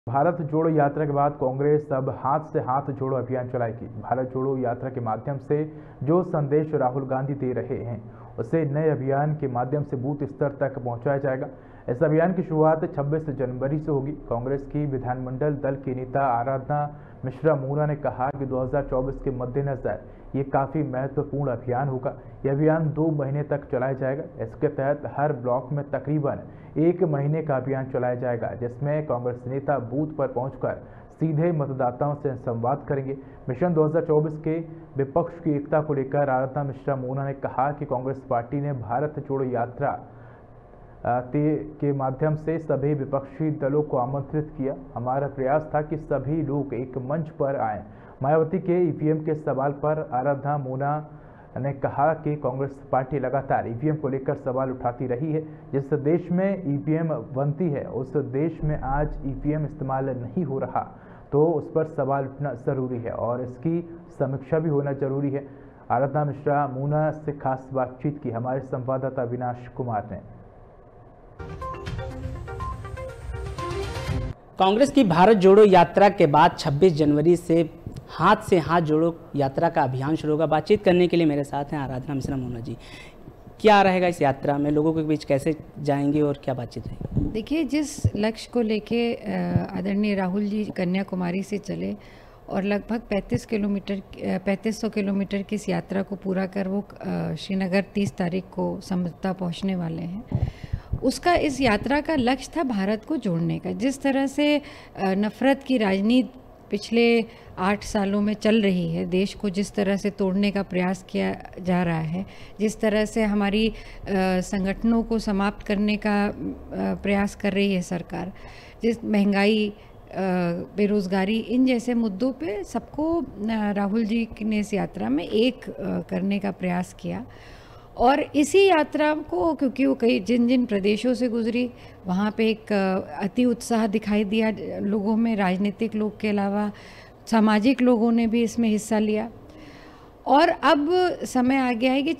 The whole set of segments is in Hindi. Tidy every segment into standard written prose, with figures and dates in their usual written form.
भारत जोड़ो यात्रा के बाद कांग्रेस अब हाथ से हाथ जोड़ो अभियान चलाएगी। भारत जोड़ो यात्रा के माध्यम से जो संदेश राहुल गांधी दे रहे हैं उसे नए अभियान के माध्यम से बूथ स्तर तक पहुंचाया जाएगा। इस अभियान की शुरुआत 26 जनवरी से होगी। कांग्रेस की विधानमंडल दल की नेता आराधना मिश्रा मूना ने कहा कि 2024 के मद्देनजर ये काफ़ी महत्वपूर्ण अभियान होगा। यह अभियान 2 महीने तक चलाया जाएगा। इसके तहत हर ब्लॉक में तकरीबन 1 महीने का अभियान चलाया जाएगा, जिसमें कांग्रेस नेता बूथ पर पहुंचकर सीधे मतदाताओं से संवाद करेंगे। मिशन 2024 के विपक्ष की एकता को लेकर आराधना मिश्रा मूना ने कहा कि कांग्रेस पार्टी ने भारत जोड़ो यात्रा के माध्यम से सभी विपक्षी दलों को आमंत्रित किया। हमारा प्रयास था कि सभी लोग एक मंच पर आएं। मायावती के ईवीएम के सवाल पर आराधना मूना ने कहा कि कांग्रेस पार्टी लगातार ईवीएम को लेकर सवाल उठाती रही है। जिस देश में ईवीएम बनती है उस देश में आज ईवीएम इस्तेमाल नहीं हो रहा, तो उस पर सवाल उठना ज़रूरी है और इसकी समीक्षा भी होना ज़रूरी है। आराधना मिश्रा मूना से खास बातचीत की हमारे संवाददाता अविनाश कुमार ने। कांग्रेस की भारत जोड़ो यात्रा के बाद 26 जनवरी से हाथ जोड़ो यात्रा का अभियान शुरू होगा। बातचीत करने के लिए मेरे साथ हैं आराधना मिश्रा मूना जी। क्या रहेगा इस यात्रा में, लोगों के बीच कैसे जाएंगे और क्या बातचीत रहेगी? देखिए, जिस लक्ष्य को लेके आदरणीय राहुल जी कन्याकुमारी से चले और लगभग 3500 किलोमीटर की इस यात्रा को पूरा कर वो श्रीनगर 30 तारीख को समझौता पहुंचने वाले हैं, उसका इस यात्रा का लक्ष्य था भारत को जोड़ने का। जिस तरह से नफरत की राजनीति पिछले 8 सालों में चल रही है, देश को जिस तरह से तोड़ने का प्रयास किया जा रहा है, जिस तरह से हमारी संगठनों को समाप्त करने का प्रयास कर रही है सरकार, जिस महंगाई, बेरोज़गारी, इन जैसे मुद्दों पे सबको राहुल जी ने इस यात्रा में एक करने का प्रयास किया। और इसी यात्रा को, क्योंकि वो जिन जिन प्रदेशों से गुजरी, वहाँ पे एक अति उत्साह दिखाई दिया लोगों में। राजनीतिक लोग के अलावा सामाजिक लोगों ने भी इसमें हिस्सा लिया। और अब समय आ गया है कि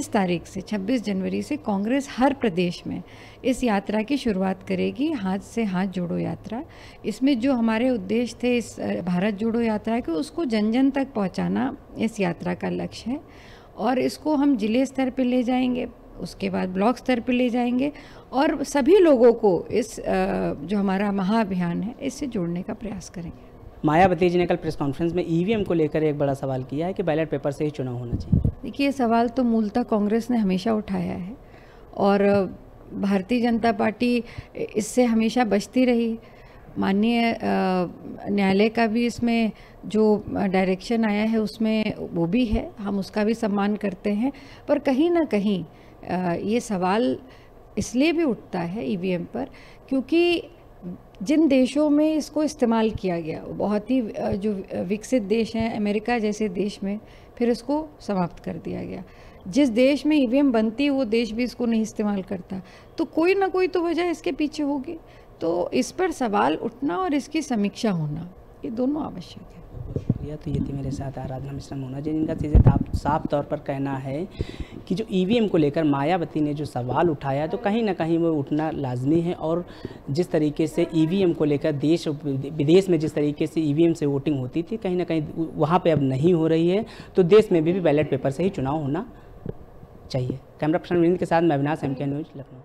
26 जनवरी से कांग्रेस हर प्रदेश में इस यात्रा की शुरुआत करेगी, हाथ से हाथ जोड़ो यात्रा। इसमें जो हमारे उद्देश्य थे इस भारत जोड़ो यात्रा के, उसको जन जन तक पहुँचाना इस यात्रा का लक्ष्य है। और इसको हम जिले स्तर पे ले जाएंगे, उसके बाद ब्लॉक स्तर पे ले जाएंगे और सभी लोगों को इस जो हमारा महाअभियान है इससे जोड़ने का प्रयास करेंगे। मायावती जी ने कल प्रेस कॉन्फ्रेंस में ईवीएम को लेकर एक बड़ा सवाल किया है कि बैलेट पेपर से ही चुनाव होना चाहिए। देखिए, ये सवाल तो मूलतः कांग्रेस ने हमेशा उठाया है और भारतीय जनता पार्टी इससे हमेशा बचती रही। माननीय न्यायालय का भी इसमें जो डायरेक्शन आया है उसमें वो भी है, हम उसका भी सम्मान करते हैं। पर कहीं ना कहीं ये सवाल इसलिए भी उठता है ईवीएम पर, क्योंकि जिन देशों में इसको इस्तेमाल किया गया, बहुत ही जो विकसित देश हैं, अमेरिका जैसे देश में फिर इसको समाप्त कर दिया गया। जिस देश में ईवीएम बनती है वो देश भी इसको नहीं इस्तेमाल करता, तो कोई ना कोई तो वजह इसके पीछे होगी। तो इस पर सवाल उठना और इसकी समीक्षा होना, ये दोनों आवश्यक है। तो ये थी मेरे साथ आराधना मिश्रा मूना जी, जिनका सीधे साफ तौर पर कहना है कि जो ईवीएम को लेकर मायावती ने जो सवाल उठाया, तो कहीं ना कहीं वो उठना लाजमी है। और जिस तरीके से ईवीएम को लेकर देश विदेश में जिस तरीके से ईवीएम से वोटिंग होती थी, कहीं ना कहीं वहाँ पे अब नहीं हो रही है, तो देश में भी बैलेट पेपर से ही चुनाव होना चाहिए। कैमरा पर्सन विनीत के साथ मैं अविनाश, MK न्यूज़, लखनऊ।